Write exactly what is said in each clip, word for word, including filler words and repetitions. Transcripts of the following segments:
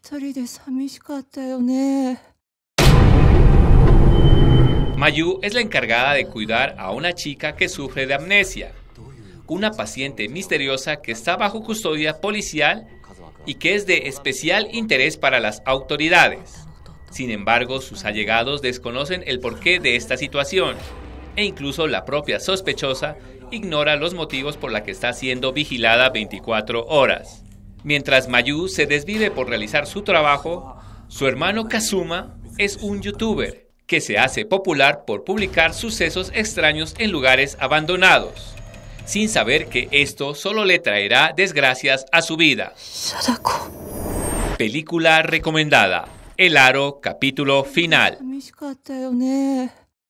一人で寂しかったよね。 Mayu es la encargada de cuidar a una chica que sufre de amnesia, una paciente misteriosa que está bajo custodia policial y que es de especial interés para las autoridades. Sin embargo, sus allegados desconocen el porqué de esta situación e incluso la propia sospechosa ignora los motivos por los que está siendo vigilada veinticuatro horas. Mientras Mayu se desvive por realizar su trabajo, su hermano Kazuma es un youtuber que se hace popular por publicar sucesos extraños en lugares abandonados, sin saber que esto solo le traerá desgracias a su vida. Sadako. Película recomendada: El Aro, capítulo final. 寂しかったよね。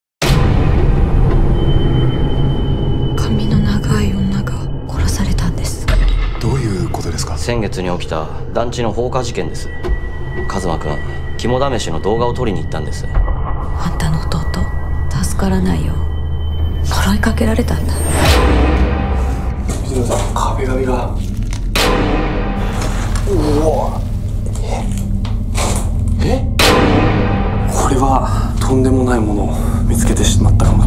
髪の長い女が殺されたんです。 どういうことですか？ 先月に起きた団地の放火事件です。カズマくん、肝試しの動画を撮りに行ったんです。 あんたの弟助からないよ。呪いかけられたんだ。 水野さん、壁紙が。うわ。え？これはとんでもないものを見つけてしまったかも。